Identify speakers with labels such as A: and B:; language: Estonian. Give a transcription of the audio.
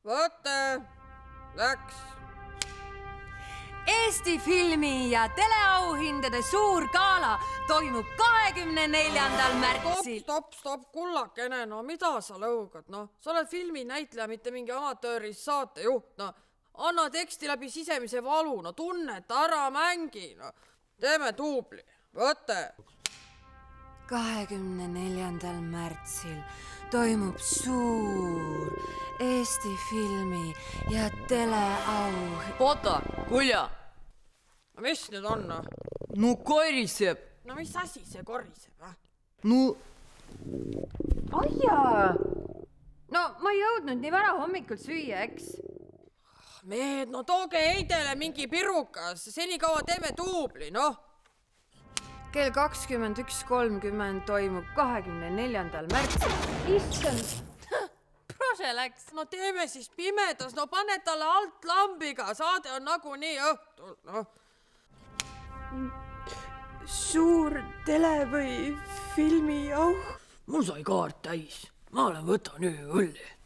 A: Võte, läks.
B: Eesti filmi- ja teleauhindade suur gala toimub 24. märtsil.
A: Stopp, kullakene, no mida sa lõugad, noh? Sa oled filminäitleja, mitte mingi amatööris saatejuht, no. Anna teksti läbi sisemise valu, no tunneta, ära mängi, no. Teeme duubli, võte.
B: 24. märtsil toimub suur Eesti filmi- ja teleauhind.
C: Oota, Kulja.
A: No mis nüüd on, noh?
C: No koriseb.
A: No mis asi see koriseb, äh?
C: No.
B: Aia! No ma ei jõudnud nii vara hommikul süüa, eks?
A: Mehed, no tooge Heidele mingi pirukas, senikaua teeme duubli, noh.
B: Kell 21.30 toimub 24. märtsil. Issand! Prose läks.
A: No teeme siis pimedas, no pane talle alt lambiga, saade on nagunii õhtul, noh.
D: Suur tele- või filmiauh.
C: Mul sai kaart täis. Ma olen võtan ühe õlle.